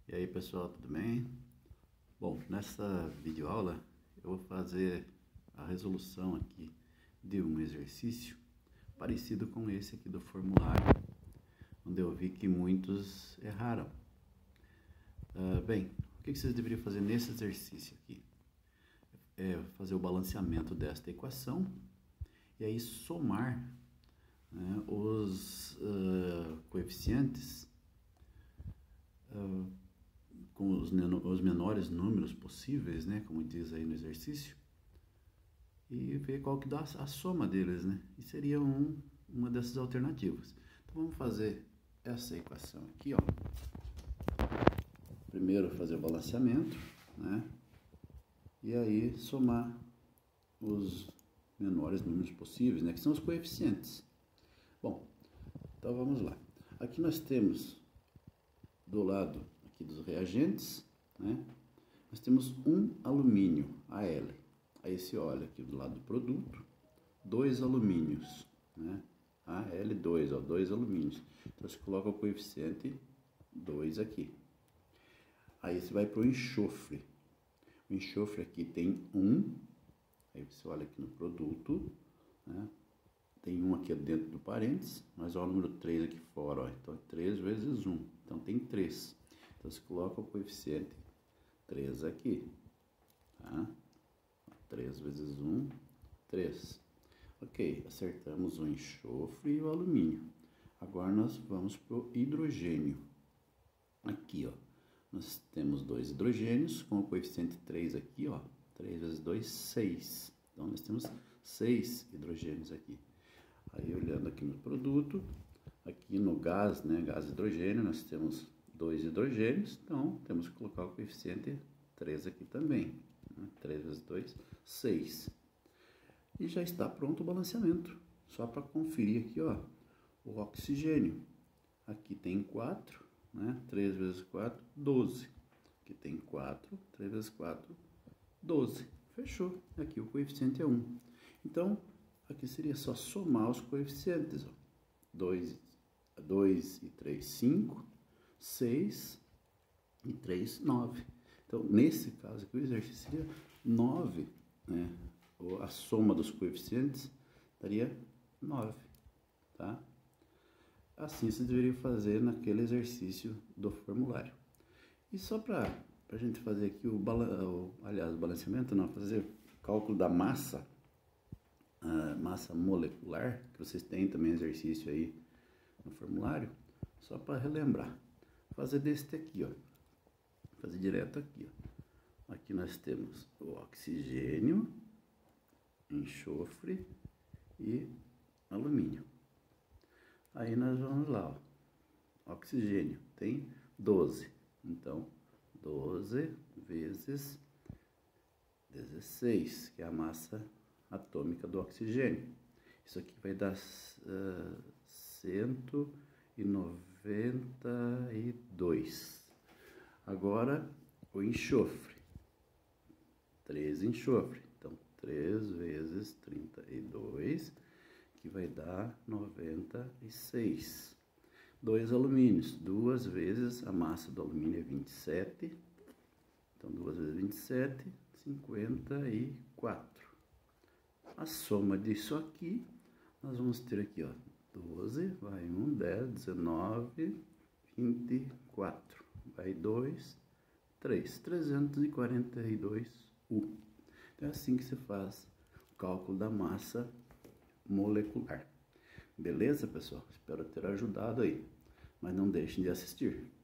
E aí pessoal, tudo bem? Bom, nessa videoaula eu vou fazer a resolução aqui de um exercício parecido com esse aqui do formulário, onde eu vi que muitos erraram. Bem, o que vocês deveriam fazer nesse exercício aqui? É fazer o balanceamento desta equação e aí somar, né, os coeficientes com os menores números possíveis, né, como diz aí no exercício, e ver qual que dá a soma deles, né, e seria uma dessas alternativas. Então vamos fazer essa equação aqui, ó. Primeiro fazer o balanceamento, né, e aí somar os menores números possíveis, né, que são os coeficientes. Bom, então vamos lá. Aqui nós temos do lado aqui dos reagentes, né, nós temos um alumínio, Al. Aí você olha aqui do lado do produto, 2 alumínios, né, Al2, ó, 2 alumínios. Então você coloca o coeficiente 2 aqui. Aí você vai para o enxofre. O enxofre aqui tem 1, aí você olha aqui no produto, né, tem 1 aqui dentro do parênteses, mas olha o número 3 aqui fora, ó, então 3 vezes 1, então tem 3. Então você coloca o coeficiente 3 aqui, tá? 3 vezes 1, 3. Ok, acertamos o enxofre e o alumínio. Agora nós vamos para o hidrogênio. Aqui, ó, nós temos 2 hidrogênios com o coeficiente 3 aqui, ó. 3 vezes 2, 6. Então nós temos 6 hidrogênios aqui. Aí olhando aqui no produto, aqui no gás, né, gás hidrogênio, nós temos 2 hidrogênios, então temos que colocar o coeficiente 3 aqui também, né? 3 vezes 2, 6. E já está pronto o balanceamento, só para conferir aqui, ó, o oxigênio. Aqui tem 4, né? 3 vezes 4, 12. Aqui tem 4, 3 vezes 4, 12. Fechou, aqui o coeficiente é 1. Então, aqui seria só somar os coeficientes, ó. 2 e 3, 5, 6 e 3, 9. Então, nesse caso aqui, o exercício seria 9, né? A soma dos coeficientes daria 9, tá? Assim você deveria fazer naquele exercício do formulário. E só para a gente fazer aqui o balanceamento, não, fazer o cálculo da massa, massa molecular, que vocês têm também exercício aí no formulário, só para relembrar. Fazer deste aqui, ó. Fazer direto aqui, ó. Aqui nós temos o oxigênio, enxofre e alumínio. Aí nós vamos lá, ó. Oxigênio tem 12. Então, 12 vezes 16, que é a massa atômica do oxigênio. Isso aqui vai dar 192. Agora, o enxofre. 3 enxofre. Então, 3 vezes 32, que vai dar 96. 2 alumínios. 2 vezes a massa do alumínio é 27. Então, 2 vezes 27, 54. A soma disso aqui, nós vamos ter aqui, ó, 12, vai 1, 10, 19, 24, vai 2, 3, 342 U. Então é assim que se faz o cálculo da massa molecular. Beleza, pessoal? Espero ter ajudado aí, mas não deixem de assistir.